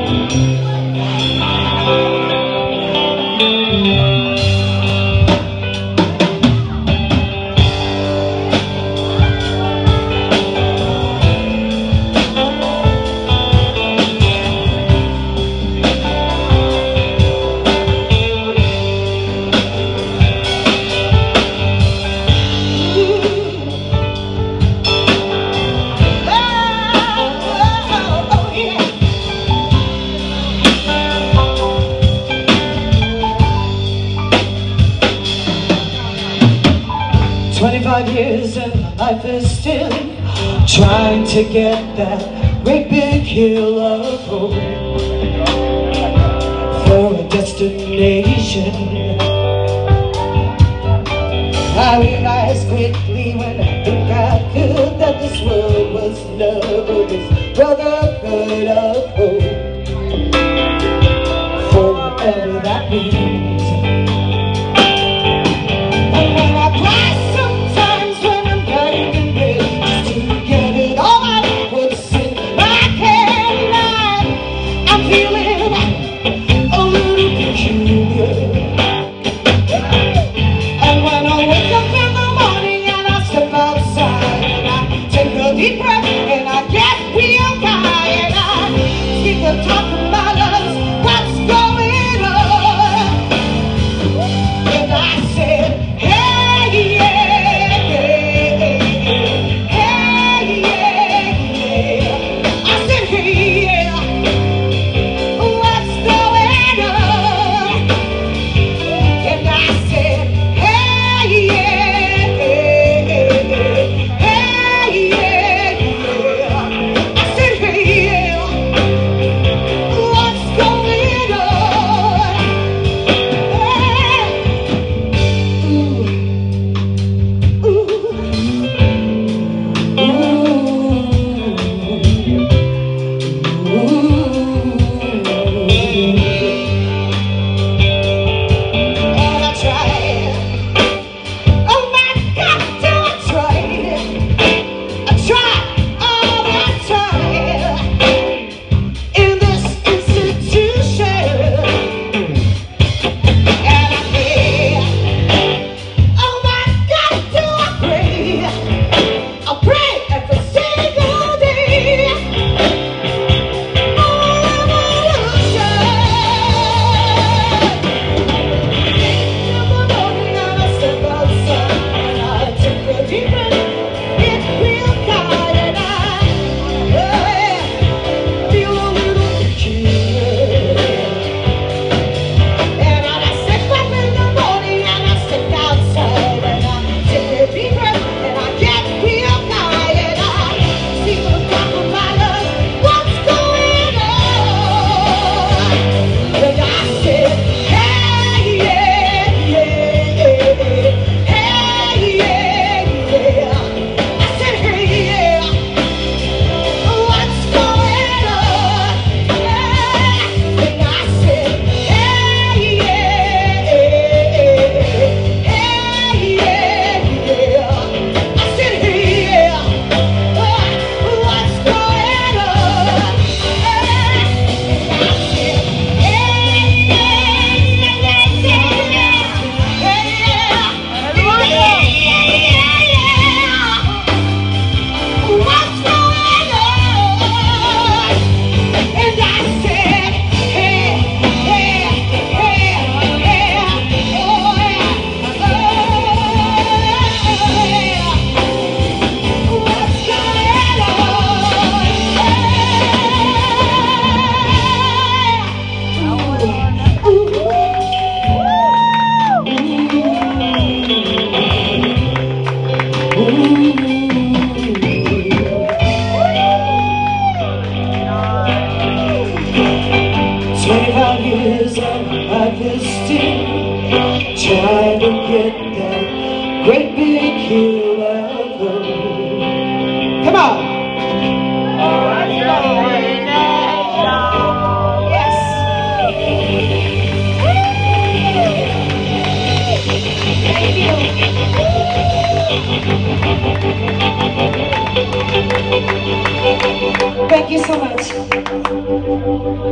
Years and my life is still trying to get that great big hill of hope for a destination. I realized quickly when I think I could that this world was love, this brotherhood of hope, for whatever that means. Deep breath and I get real high and I speak the talk about us, what's going on? And I said, hey yeah, hey yeah. I said, hey yeah, what's going on? And I said, hey yeah, hey yeah. trying to get that great big hill of hope. Come on! Yes! Thank you so much.